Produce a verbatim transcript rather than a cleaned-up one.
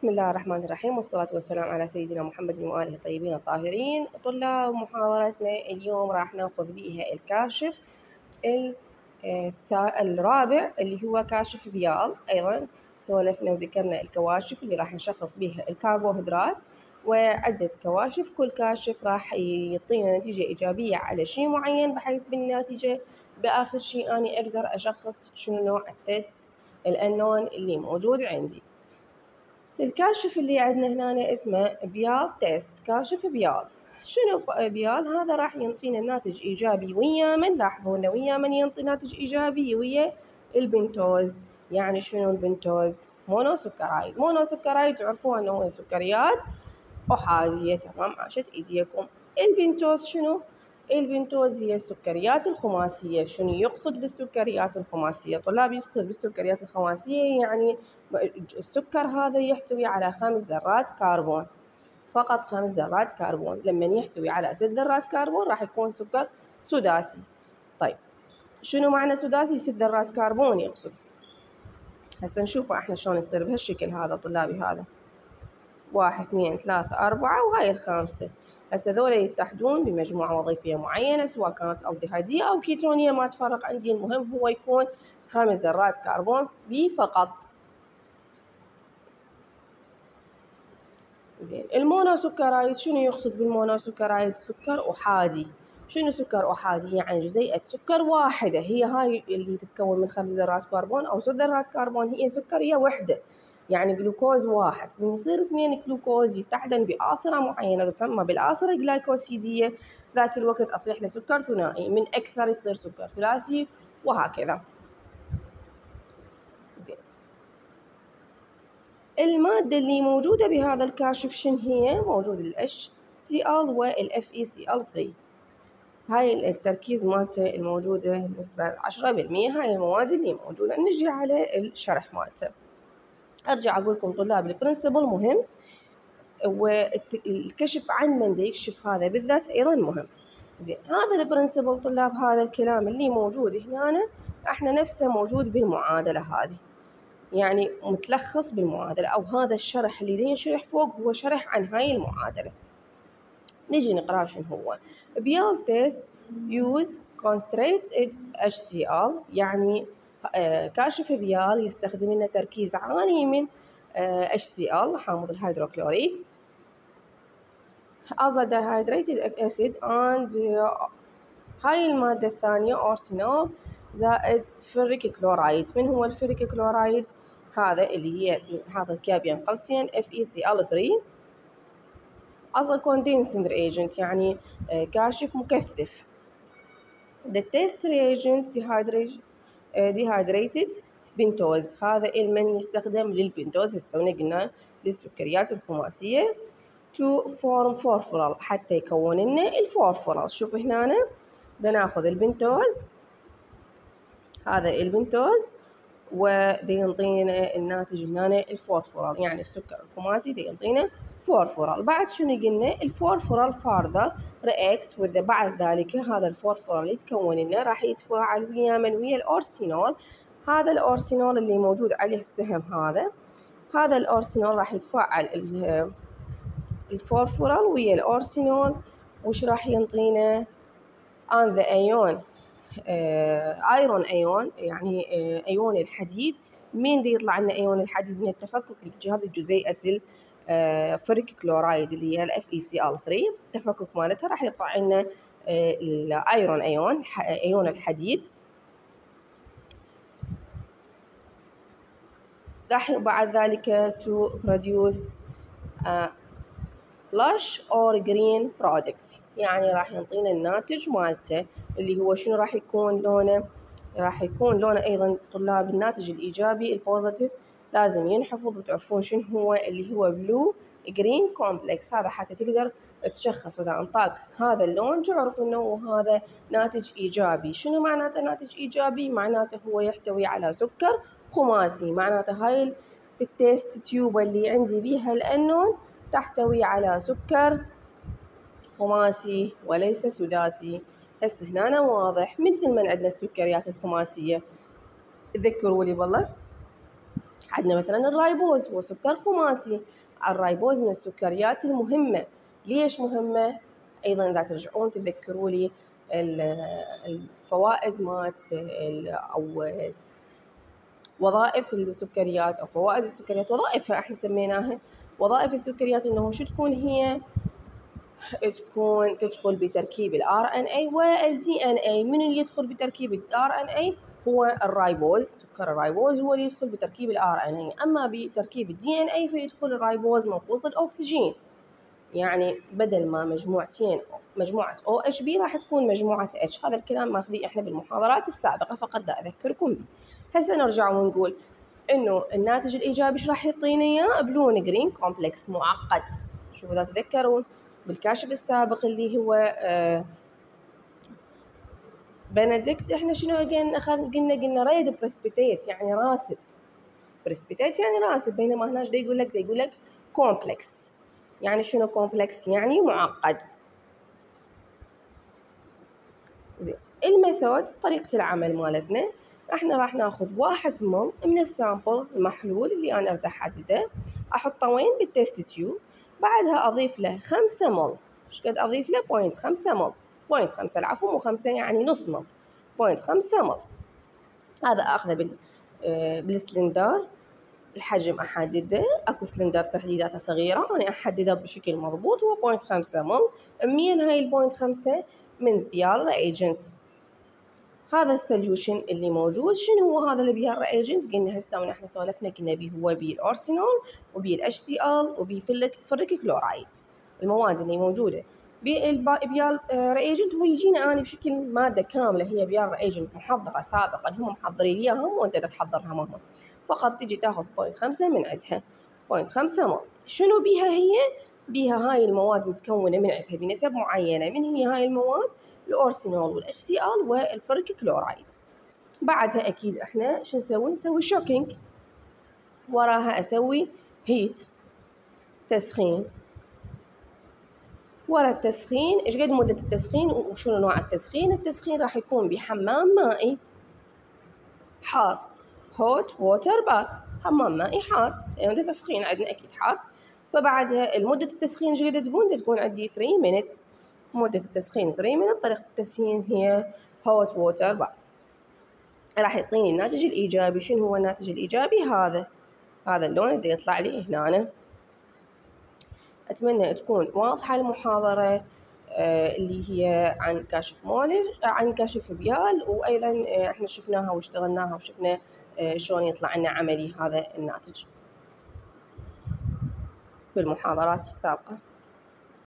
بسم الله الرحمن الرحيم، والصلاة والسلام على سيدنا محمد وآله الطيبين الطاهرين. طلاب محاضرتنا اليوم راح ناخذ بيها الكاشف الرابع اللي هو كاشف بيال. أيضا سولفنا وذكرنا الكواشف اللي راح نشخص بيها الكربوهيدرات، وعدة كواشف كل كاشف راح يعطينا نتيجة إيجابية على شيء معين، بحيث بالنتيجة بآخر شيء أنا أقدر أشخص شنو نوع التست الأنون اللي موجود عندي. الكاشف اللي عندنا هنا اسمه بيال تيست، كاشف بيال. شنو بيال؟ هذا راح ينطينا ناتج إيجابي ويا من؟ لاحظوا إنه ويا من ينطي ناتج إيجابي؟ ويا البنتوز. يعني شنو البنتوز؟ مونوسكرايد. مونوسكرايد تعرفوها إنه هو سكريات أحادية. تمام، عاشت إيديكم. البنتوز شنو؟ البنتوز هي السكريات الخماسية. شنو يقصد بالسكريات الخماسية؟ طلاب يقصد بالسكريات الخماسية يعني السكر هذا يحتوي على خمس ذرات كربون، فقط خمس ذرات كربون. لما يحتوي على ست ذرات كربون راح يكون سكر سداسي. طيب شنو معنى سداسي؟ ست ذرات كربون يقصد. هسه نشوفه احنا شلون يصير بهالشكل هذا طلابي. هذا واحد اثنين ثلاثة أربعة وهاي الخامسة. هسه ذولا يتحدون بمجموعة وظيفية معينة، سواء كانت الدهيدية أو كيتونية ما تفرق عندي، المهم هو يكون خمس ذرات كربون بي فقط. زين، المونوسكرايد شنو يقصد بالمونوسكرايد؟ سكر أحادي. شنو سكر أحادي؟ يعني جزيئة سكر واحدة، هي هاي اللي تتكون من خمس ذرات كربون أو ست ذرات كربون، هي سكرية وحدة، يعني جلوكوز واحد. من يصير اثنين جلوكوز يتحدن بآصرة معينة تسمى بالآصرة جلايكوسيدية، ذاك الوقت أصيح له سكر ثنائي، من أكثر يصير سكر ثلاثي، وهكذا. زين، المادة اللي موجودة بهذا الكاشف شن هي؟ موجود ال إتش سي إل وال إف إي سي إل ثلاثة. هاي التركيز مالته الموجودة نسبة عشرة بالمية. هاي المواد اللي موجودة. نجي على الشرح مالته. أرجع أقول لكم طلاب البرنسبل مهم، والكشف عن من دا يكشف هذا بالذات أيضا مهم. زين، هذا البرنسبل طلاب، هذا الكلام اللي موجود هنا احنا نفسه موجود بالمعادلة هذه، يعني متلخص بالمعادلة، أو هذا الشرح اللي دا ينشرح فوق هو شرح عن هاي المعادلة. نجي نقرأ شنو هو. بيال تيست يوز concentrated إتش سي إل، يعني كاشف بيال يستخدم لنا تركيز عالي من إتش سي إل حامض الهيدروكلوريك as a dehydrated acid and هاي المادة الثانية أرسينال زائد فيريك كلورايد. من هو الفيريك كلورايد؟ هذا اللي هي هذا الكاب بين قوسين إف إي سي إل ثلاثة as a condensing reagent، يعني كاشف مكثف. the test reagent dehydrated بنتوز، هذا المن يستخدم للبنتوز، استونا قلنا للسكريات الخماسية to form فورفورال، حتى يكون لنا الفورفورال. شوف هنا بدنا ناخذ البنتوز، هذا البنتوز، ودي ينطينا الناتج هنا الفورفورال، يعني السكر الخماسي دي ينطينا فورفورال. بعد شنو قلنا؟ الفورفورال further react with، بعد ذلك هذا الفورفورال يتكون لنا راح يتفاعل ويا من؟ ويا الأورسينول. هذا الأورسينول اللي موجود عليه السهم، هذا هذا الأورسينول راح يتفاعل الفورفورال ويا الأورسينول، وش راح ينطينا؟ on the ion ايرون ايون، يعني ايون الحديد. مين دي يطلع لنا ايون الحديد؟ من التفكك لهذه الجزيئة الفيريك كلورايد اللي هي الاف اي سي إل ثلاثة، التفكك مالتها راح يطلع لنا الايرون ايون، ايون الحديد. راح بعد ذلك to produce lush or green product، يعني راح ينطينا الناتج مالته اللي هو شنو راح يكون لونه؟ راح يكون لونه أيضا طلاب الناتج الإيجابي البوزيتيف لازم ينحفظ وتعرفون شنو هو، اللي هو بلو جرين كومبلكس. هذا حتى تقدر تشخص إذا أنطاك هذا اللون تعرف إنه هذا ناتج إيجابي. شنو معناته ناتج إيجابي؟ معناته هو يحتوي على سكر خماسي، معناته هاي التيست تيوب اللي عندي بيها الأنون تحتوي على سكر خماسي وليس سداسي. هسه هنا واضح، مثل من عندنا السكريات الخماسية، تذكروا لي والله عندنا مثلا الرايبوز هو سكر خماسي. الرايبوز من السكريات المهمة. ليش مهمة؟ أيضا إذا ترجعون تذكروا لي الفوائد مالت أو وظائف السكريات أو فوائد السكريات، وظائفها احنا سميناها وظائف السكريات، إنه شو تكون هي؟ تكون تدخل بتركيب ال آر إن إيه وال دي إن إيه. من اللي يدخل بتركيب ال آر إن إيه؟ هو الرايبوز، سكر الرايبوز هو اللي يدخل بتركيب ال آر إن إيه. أما بتركيب ال دي إن إيه فيدخل الرايبوز منقوص الأكسجين. يعني بدل ما مجموعتين مجموعة أو إتش بي راح تكون مجموعة H. هذا الكلام ماخذيه احنا بالمحاضرات السابقة، فقط دا أذكركم به. هسه نرجع ونقول إنه الناتج الإيجابي ايش راح يعطينا إياه؟ بلون جرين كومبلكس معقد. شوفوا إذا تذكرون بالكاشف السابق اللي هو آه بنديكت، احنا شنو قلنا؟ قلنا قلنا ريد بريسبيتيت يعني راسب. بريسبيتيت يعني راسب، بينما هنا ايش دا يقول لك؟ دا يقول لك كومبلكس. يعني شنو كومبلكس؟ يعني معقد. زين، الميثود طريقة العمل مالتنا، احنا راح ناخذ واحد مل من السامبل المحلول اللي انا اريد احدده، احطه وين؟ بالتست تيوب. بعدها اضيف له خمسة مل. ايش قد اضيف له؟ بوينت خمسة مل. بوينت خمسة العفو، مو خمسة يعني نص مل. بوينت خمسة مل. هذا اخذه بال آه بالسلندر. الحجم احدده، اكو سلندر تحديداته صغيره، انا احدده بشكل مضبوط، هو بوينت خمسة مل. منين هاي البوينت خمسة؟ من بيار ريجنت. هذا السوليوشن اللي موجود. شنو هو هذا البيار ريجنت؟ قلنا هسه احنا سولفنا قلنا بيه هو بيه الارسنال وبيه الاتش سي ال وبيه فريك كلورايد. المواد اللي موجوده بالبيار ريجنت هو يجينا انا بشكل ماده كامله، هي بيار ريجنت محضره سابقا، هم محضرين اياهم وانت تحضرها مهما، فقط تجي تاخذ بوينت خمسة من عندها. بوينت خمسة مول. شنو بيها هي؟ بيها هاي المواد متكونه من عندها بنسب معينه. من هي هاي المواد؟ الأورسينول والاتش سي ال والفريك كلورايد. بعدها اكيد احنا شو نسوي؟ نسوي شوكينج. وراها اسوي هيت، تسخين. ورا التسخين ايش قد مده التسخين وشنو نوع التسخين؟ التسخين راح يكون بحمام مائي حار، هوت ووتر باث، حمام مائي حار، يعني يعني تسخين عندنا اكيد حار. فبعدها المده التسخين ايش قد تكون؟ تكون عندي ثلاثة مينتس. مده التسخين ثلاثة مينت. طريقه التسخين هي هوت ووتر باث. راح يعطيني الناتج الايجابي. شنو هو الناتج الايجابي؟ هذا هذا اللون اللي يطلع لي هنا. اتمنى تكون واضحه المحاضره آه اللي هي عن كاشف مولر، عن كاشف بيال، وايضا آه احنا شفناها واشتغلناها وشفنا آه شلون يطلع لنا عملي هذا الناتج بالمحاضرات السابقه.